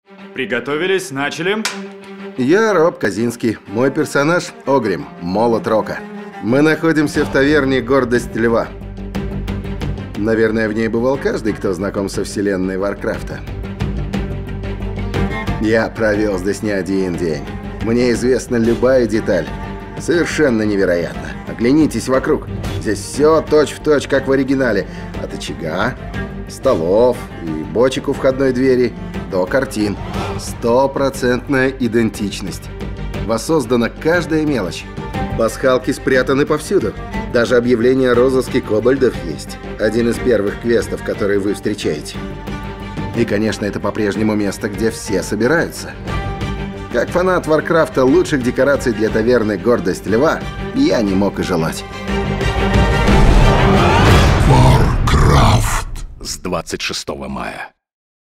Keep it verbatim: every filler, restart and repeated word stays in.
Приготовились, начали. Я Роб Казинский. Мой персонаж Огрим, молот Рока. Мы находимся в таверне «Гордость Льва». Наверное, в ней бывал каждый, кто знаком со вселенной Варкрафта. Я провел здесь не один день. Мне известна любая деталь. Совершенно невероятно. Оглянитесь вокруг. Здесь все точь-в-точь, как в оригинале. От очага, столов и бочек у входной двери до картин. Стопроцентная идентичность. Воссоздана каждая мелочь. Пасхалки спрятаны повсюду. Даже объявление о розыске кобальдов есть. Один из первых квестов, которые вы встречаете. И, конечно, это по-прежнему место, где все собираются. Как фанат Варкрафта лучших декораций для таверны «Гордость Льва» я не мог и желать. Варкрафт с двадцать шестого мая.